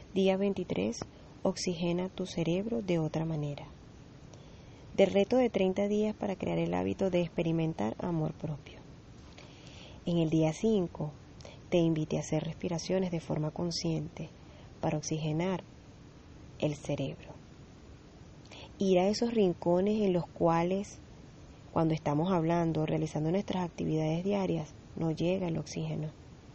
Día 23. Oxigena tu cerebro de otra manera. Del reto de 30 días para crear el hábito de experimentar amor propio. En el día 5, te invité a hacer respiraciones de forma consciente para oxigenar el cerebro. Ir a esos rincones en los cuales, cuando estamos hablando, realizando nuestras actividades diarias, no llega el oxígeno.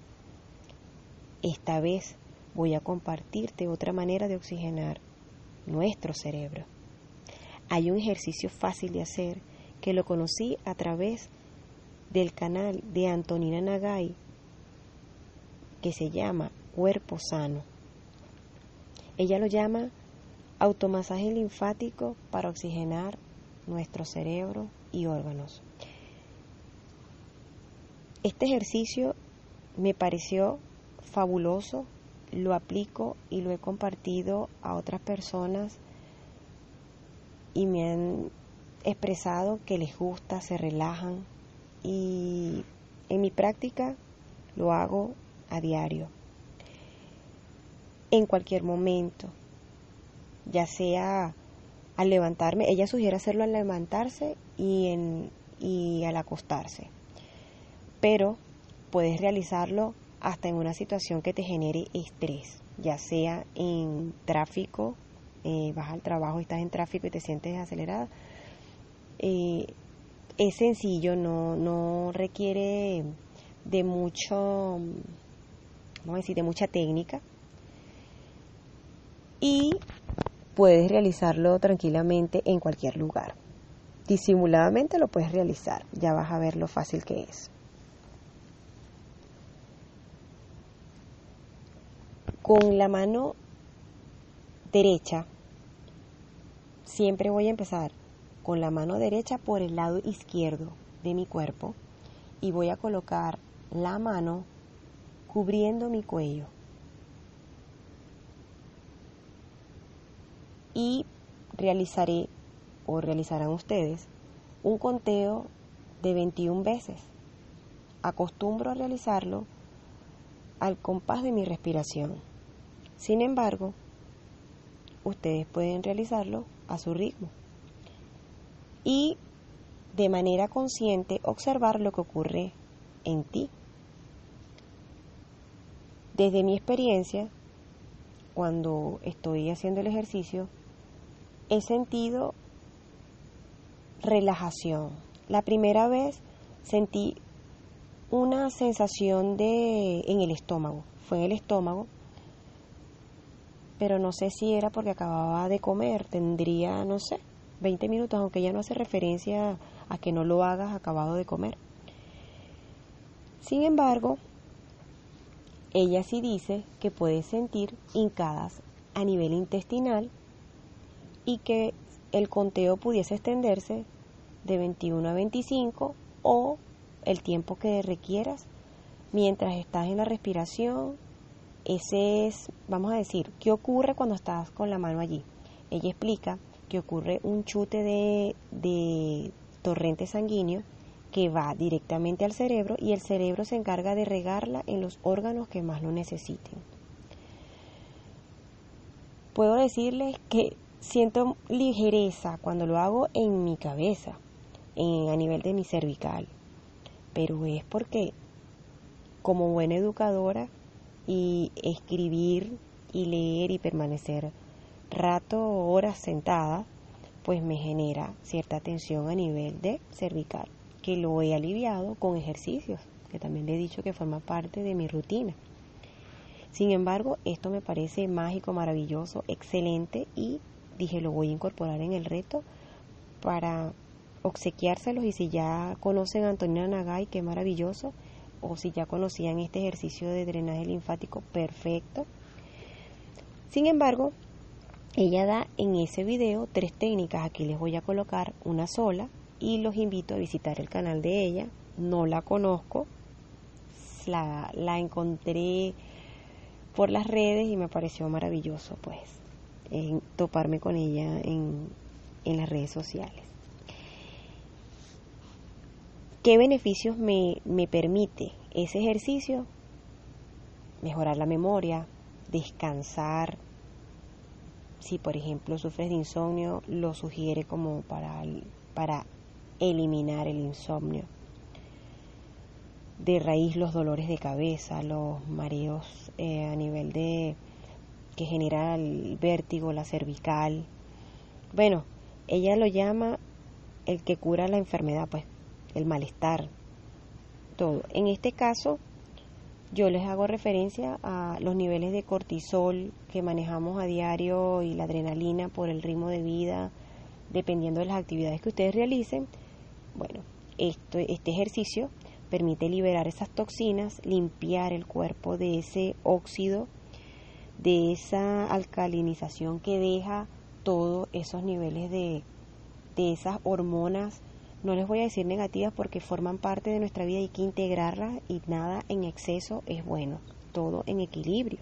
Esta vez voy a compartirte otra manera de oxigenar nuestro cerebro. Hay un ejercicio fácil de hacer que lo conocí a través del canal de Antonina Nagay, que se llama Cuerpo Sano. Ella lo llama automasaje linfático para oxigenar nuestro cerebro y órganos. Este ejercicio me pareció fabuloso, lo aplico y lo he compartido a otras personas y me han expresado que les gusta, se relajan, y en mi práctica lo hago a diario, en cualquier momento, ya sea al levantarme. Ella sugiere hacerlo al levantarse y al acostarse, pero puedes realizarlo hasta en una situación que te genere estrés, ya sea en tráfico, vas al trabajo y estás en tráfico y te sientes acelerada. Es sencillo, no requiere de mucho, vamos a decir, de mucha técnica, y puedes realizarlo tranquilamente en cualquier lugar. Disimuladamente lo puedes realizar, ya vas a ver lo fácil que es. Con la mano derecha, siempre voy a empezar con la mano derecha por el lado izquierdo de mi cuerpo y voy a colocar la mano cubriendo mi cuello. Y realizaré, o realizarán ustedes, un conteo de 21 veces. Acostumbro a realizarlo al compás de mi respiración. Sin embargo, ustedes pueden realizarlo a su ritmo y de manera consciente observar lo que ocurre en ti. Desde mi experiencia, cuando estoy haciendo el ejercicio, he sentido relajación. La primera vez sentí una sensación en el estómago, fue en el estómago, pero no sé si era porque acababa de comer, tendría, 20 minutos, aunque ya no hace referencia a que no lo hagas acabado de comer. Sin embargo, ella sí dice que puedes sentir hincadas a nivel intestinal y que el conteo pudiese extenderse de 21 a 25 o el tiempo que requieras mientras estás en la respiración. Ese es, vamos a decir, ¿qué ocurre cuando estás con la mano allí? Ella explica que ocurre un chute de torrente sanguíneo que va directamente al cerebro y el cerebro se encarga de regarla en los órganos que más lo necesiten. Puedo decirles que siento ligereza cuando lo hago en mi cabeza, a nivel de mi cervical, pero es porque como buena educadora y escribir y leer y permanecer horas sentada, pues me genera cierta tensión a nivel de cervical, que lo he aliviado con ejercicios, que también le he dicho que forma parte de mi rutina. Sin embargo, esto me parece mágico, maravilloso, excelente, y dije, lo voy a incorporar en el reto para obsequiárselos. Y si ya conocen a Antonina Nagay, qué maravilloso, o si ya conocían este ejercicio de drenaje linfático, perfecto. Sin embargo, ella da en ese video 3 técnicas. Aquí les voy a colocar una sola y los invito a visitar el canal de ella. No la conozco, la encontré por las redes y me pareció maravilloso pues toparme con ella en las redes sociales. ¿Qué beneficios me permite ese ejercicio? Mejorar la memoria, descansar. Si por ejemplo sufres de insomnio, lo sugiere como para eliminar el insomnio. De raíz los dolores de cabeza, los mareos a nivel de que genera el vértigo, la cervical. Bueno, ella lo llama el que cura la enfermedad, pues el malestar, todo. En este caso, yo les hago referencia a los niveles de cortisol que manejamos a diario y la adrenalina por el ritmo de vida, dependiendo de las actividades que ustedes realicen. Bueno, este ejercicio permite liberar esas toxinas, limpiar el cuerpo de ese óxido, de esa alcalinización que deja todos esos niveles de esas hormonas. No les voy a decir negativas porque forman parte de nuestra vida y hay que integrarlas, y nada en exceso es bueno, todo en equilibrio.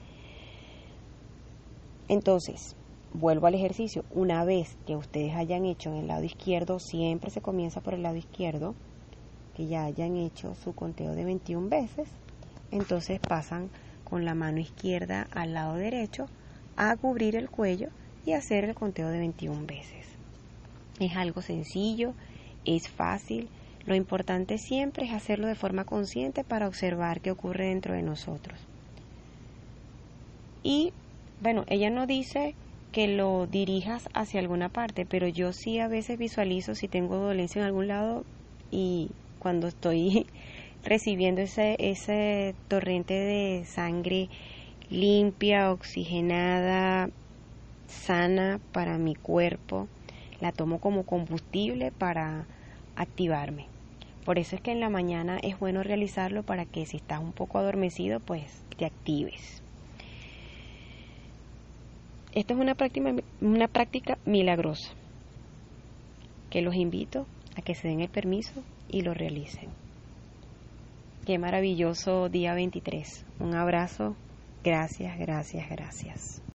Entonces, vuelvo al ejercicio. Una vez que ustedes hayan hecho en el lado izquierdo, siempre se comienza por el lado izquierdo, que ya hayan hecho su conteo de 21 veces, entonces pasan con la mano izquierda al lado derecho a cubrir el cuello y hacer el conteo de 21 veces. Es algo sencillo, es fácil. Lo importante siempre es hacerlo de forma consciente para observar qué ocurre dentro de nosotros. Y bueno, ella no dice que lo dirijas hacia alguna parte, pero yo sí a veces visualizo si tengo dolencia en algún lado, y cuando estoy recibiendo ese torrente de sangre limpia, oxigenada, sana para mi cuerpo, la tomo como combustible para activarme. Por eso es que en la mañana es bueno realizarlo, para que si estás un poco adormecido, pues te actives. Esto es una práctica milagrosa, que los invito a que se den el permiso y lo realicen. Qué maravilloso día 23. Un abrazo. Gracias, gracias, gracias.